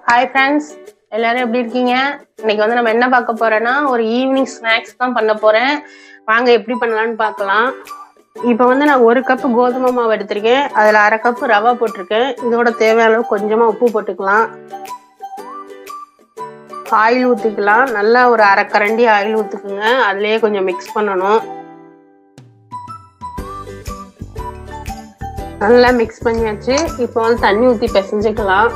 Hi friends, எல்லாரும் எப்படி இருக்கீங்க? இன்னைக்கு வந்து நம்ம என்ன பார்க்க போறோம்னா ஒரு ஈவினிங் ஸ்நாக்ஸ் தான் பண்ண போறேன். வாங்க எப்படி பண்ணலாம்னு பார்க்கலாம். இப்போ வந்து நான் 1 கப் கோதுமை மாவு எடுத்திருக்கேன். அதுல 1/2 கப் ரவை போட்டிருக்கேன். இதோட தேவையான அளவு கொஞ்சமா உப்பு போட்டுக்கலாம். ஆயில் ஊத்திக்கலாம். நல்லா ஒரு 1/2 கரண்டி ஆயில் ஊத்துக்குங்க. அதுலயே கொஞ்சம் மிக்ஸ் பண்ணணும். நல்லா மிக்ஸ் பண்ணியாச்சு. இப்போ வந்து தண்ணி ஊத்தி பிசைஞ்சுக்கலாம்.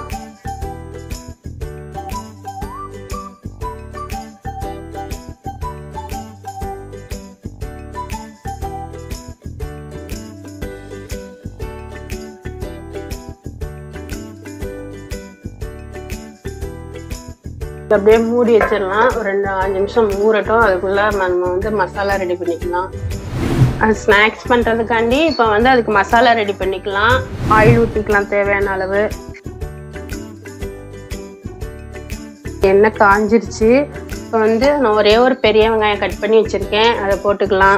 அப்படியே மூடி வச்சிடலாம். ஒரு 2-5 நிமிஷம் ஊறட்டும். அதுக்குள்ள நம்ம வந்து மசாலா ரெடி பண்ணிக்கலாம். அது ஸ்நாக்ஸ் பண்றதுக்காண்டி இப்போ வந்து அதுக்கு மசாலா ரெடி பண்ணிக்கலாம். ஆயில் ஊற்றிக்கலாம் தேவையான அளவு. எண்ணெய் காஞ்சிருச்சு. இப்போ வந்து நான் ஒரே ஒரு பெரிய வெங்காயம் கட் பண்ணி வச்சிருக்கேன், அதை போட்டுக்கலாம்.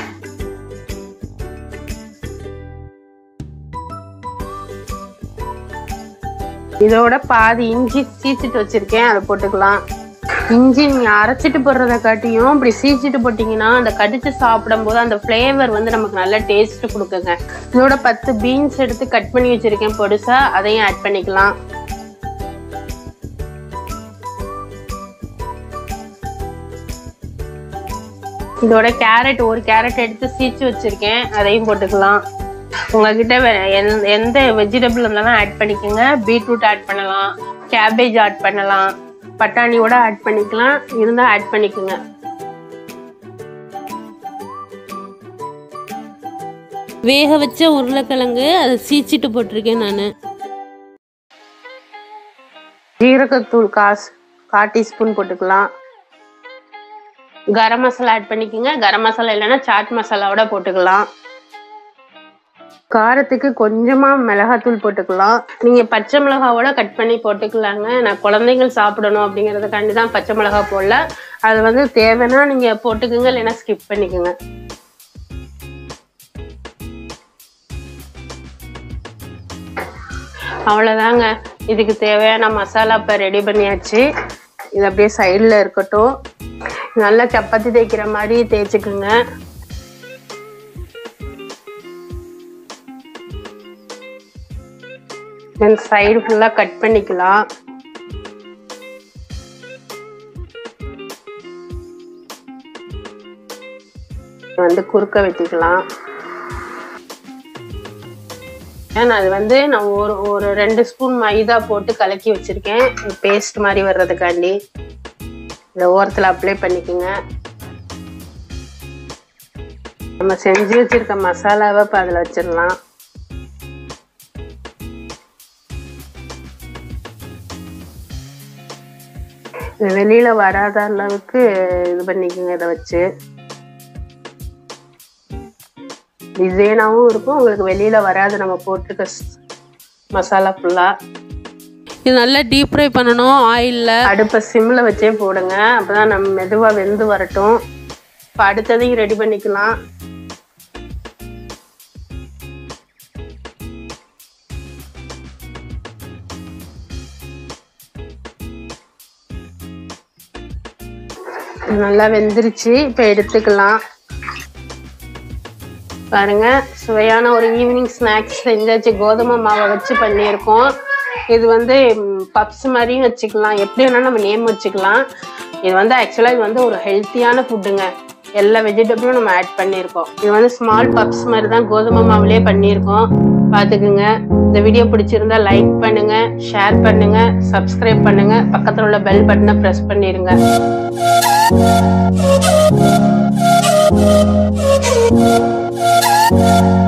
இதோட பாதி இஞ்சி சீச்சிட்டு வச்சிருக்கேன், அதை போட்டுக்கலாம். இஞ்சி நீங்க அரைச்சிட்டு போடுறத காட்டியும் இப்படி சீச்சிட்டு போட்டீங்கன்னா அந்த கடிச்சு சாப்பிடும் போது அந்த ஃபிளேவர் வந்து நமக்கு நல்ல டேஸ்ட் கொடுக்குங்க. இதோட 10 பீன்ஸ் எடுத்து கட் பண்ணி வச்சிருக்கேன் பொடுசா, அதையும் ஆட் பண்ணிக்கலாம். இதோட ஒரு கேரட் எடுத்து சீச்சு வச்சிருக்கேன், அதையும் போட்டுக்கலாம். உங்ககிட்ட எந்த வெஜிடபிள் இருந்தாலும் ஆட் பண்ணிக்கோங்க. பீட்ரூட் ஆட் பண்ணலாம், கேபேஜ் ஆட் பண்ணலாம், பட்டாணியோட ஆட் பண்ணிக்கலாம். இருந்தா ஆட் பண்ணிக்கோங்க. வேக வச்ச உருளைக்கிழங்கு அதை சீச்சிட்டு போட்டிருக்கேன் நான். ஜீரகத்தூள் 1/4 டீஸ்பூன் போட்டுக்கலாம். கரம் மசாலா ஆட் பண்ணிக்கோங்க. கரம் மசாலா இல்லைன்னா சாட் மசாலாவோட போட்டுக்கலாம். காரத்துக்கு கொஞ்சமா மிளகாத்தூள் போட்டுக்கலாம். நீங்க பச்சை மிளகாவோட கட் பண்ணி போட்டுக்கலாங்க. நான் குழந்தைகள் சாப்பிடணும் அப்படிங்கறதுக்காண்டி தான் பச்சை மிளகா போடல. அது வந்து தேவைன்னா நீங்க போட்டுக்குங்க, இல்லைன்னா ஸ்கிப் பண்ணிக்கோங்க. அவ்வளவுதாங்க, இதுக்கு தேவையான மசாலா இப்ப ரெடி பண்ணியாச்சு. இது அப்படியே சைட்ல இருக்கட்டும். நல்லா சப்பாத்தி தேய்க்கிற மாதிரி தேய்ச்சிக்குங்க. சைடு ஃபுல்லா கட் பண்ணிக்கலாம். வந்து குறுக்க வெட்டிக்கலாம். அது வந்து நான் ஒரு 2 ஸ்பூன் மைதா போட்டு கலக்கி வச்சிருக்கேன், பேஸ்ட் மாதிரி வர்றதுக்காண்டி. இந்த ஓரத்துல அப்ளை பண்ணிக்கோங்க. நம்ம செஞ்சு வச்சிருக்க மசாலாவை இப்ப அதுல வச்சிடலாம். வெளியில வராத அளவுக்கு இது பண்ணிக்கோங்க. இதை வச்சு டிசைனாவும் இருக்கும், உங்களுக்கு வெளியில வராது நம்ம போட்டிருக்க மசாலா ஃபுல்லா. இது நல்லா டீப் ஃப்ரை பண்ணணும் ஆயில்ல. அடுப்பை சிம்ல வச்சே போடுங்க, அப்பதான் நம்ம மெதுவா வெந்து வரட்டும். இப்போ அடுத்ததையும் ரெடி பண்ணிக்கலாம். நல்லா வெந்துருச்சு. இப்ப எடுத்துக்கலாம். பாருங்க, சுவையான ஒரு ஈவினிங் ஸ்நாக்ஸ் செஞ்சாச்சு. கோதுமை மாவை வச்சு பண்ணியிருக்கோம். இது வந்து பப்ஸ் மாதிரியும் வச்சுக்கலாம், எப்படி வேணாலும் நம்ம நேம் வச்சுக்கலாம். இது வந்து ஆக்சுவலா இது வந்து ஒரு ஹெல்த்தியான ஃபுட்டுங்க. எல்லா வெஜிடபிளும் நம்ம ஆட் பண்ணியிருக்கோம். இது வந்து ஸ்மால் பப்ஸ் மாதிரி தான் கோதுமை மாவுலயே பண்ணியிருக்கோம். பார்த்துக்குங்க. இந்த வீடியோ பிடிச்சிருந்தா லைக் பண்ணுங்க, ஷேர் பண்ணுங்க, சப்ஸ்கிரைப் பண்ணுங்க, பக்கத்துல உள்ள பெல் பட்டனை பிரஸ் பண்ணிருங்க. Thank you.